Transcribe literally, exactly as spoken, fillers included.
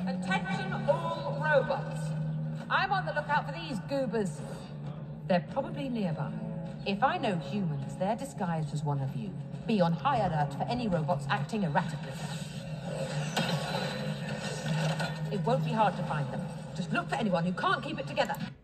Attention all robots. I'm on the lookout for these goobers. They're probably nearby. If I know humans, they're disguised as one of you. Be on high alert for any robots acting erratically. It won't be hard to find them. Just look for anyone who can't keep it together.